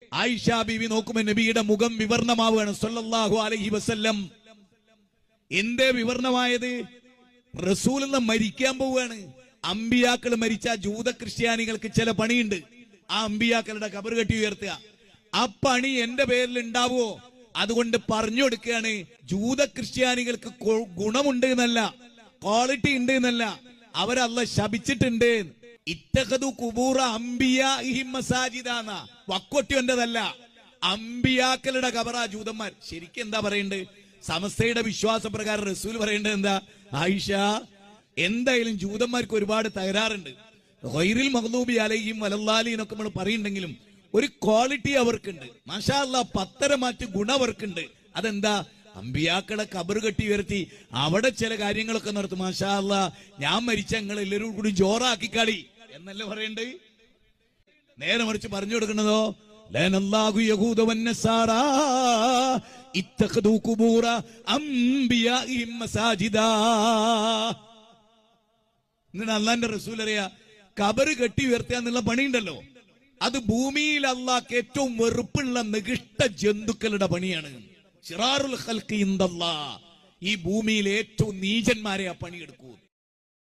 ആയിഷ ബീവി നോക്കുമ്പോൾ നബിയുടെ മുഖം വിവർണമാവുകയാണ് സല്ലല്ലാഹു അലൈഹി വസല്ലം. എന്തേ വിവർണമായത്? റസൂൽ മരിക്കാൻ പോവുകയാണ്. അമ്പിയാക്കൾ മരിച്ച ജൂത ക്രിസ്ത്യാനികൾക്ക് ചില പണിയുണ്ട്. ആ അമ്പിയാക്കളുടെ ഖബർ കെട്ടി ഉയർത്തുക. ആ പണി എന്റെ പേരിൽ ഉണ്ടാവുമോ? അതുകൊണ്ട് പറഞ്ഞു കൊടുക്കുകയാണ്, ജൂത ക്രിസ്ത്യാനികൾക്ക് ഗുണമുണ്ട് എന്നല്ല, ക്വാളിറ്റി ഉണ്ട് എന്നല്ല, അവരല്ല ശപിച്ചിട്ടുണ്ട്. ഇത്തഖദു ഖുബൂറ അംബിയാഇഹിം മസാജിദാന, വക്കൊട്ടിയൊണ്ടതല്ല, അമ്പിയാക്കളുടെ ഖബറാ ജൂതന്മാർ. ശരിക്കും എന്താ പറയണ്ടേ? സമസ്തയുടെ വിശ്വാസപ്രകാരം റസൂൽ പറയേണ്ടത് എന്താ? ആയിഷ, എന്തായാലും ജൂതന്മാർക്ക് ഒരുപാട് തകരാറുണ്ട്. ഗൈറിൽ മഗ്ദൂബി അലൈഹിം വലല്ലാലീൻ എന്നൊക്കെ നമ്മൾ പറയുന്നുണ്ടെങ്കിലും ഒരു ക്വാളിറ്റി അവർക്കുണ്ട്. മാഷാ അല്ലാഹ്, പത്തരമാറ്റ് ഗുണം അവർക്കുണ്ട്. അതെന്താ? അമ്പിയാക്കളെ ഖബർ കെട്ടി ഉയർത്തി അവിടെ ചില കാര്യങ്ങളൊക്കെ നടത്തും. മാഷാ അല്ലാഹ്, ഞാൻ മരിച്ച ഞങ്ങൾ എല്ലാവരും കൂടി ജോറാക്കി കളി എന്നല്ലേ പറയണ്ടേ? നേരെ മറിച്ച് പറഞ്ഞു കൊടുക്കുന്നതോ ലനല്ലാഹു യഹൂദ വന്നസാറാ ഇത്തഖദു ഖുബൂറ അംബിയാഇഹിം മസാജിദാ. ഇങ്ങനെ അല്ലാഹുവിന്റെ റസൂൽ അറിയാ, ഖബർ കെട്ടി ഉയർത്തുക എന്നുള്ള പണിയുണ്ടല്ലോ, അത് ഭൂമിയിൽ അല്ലാഹ്ക്ക് ഏറ്റവും വെറുപ്പുള്ള നികൃഷ്ട ജന്തുക്കളുടെ പണിയാണ്. ശിറാറുൽ ഖൽഖി ഇൻദല്ലാഹ്, ഈ ഭൂമിയിൽ ഏറ്റവും നീചന്മാരെ ആ പണിയെടുക്കൂ.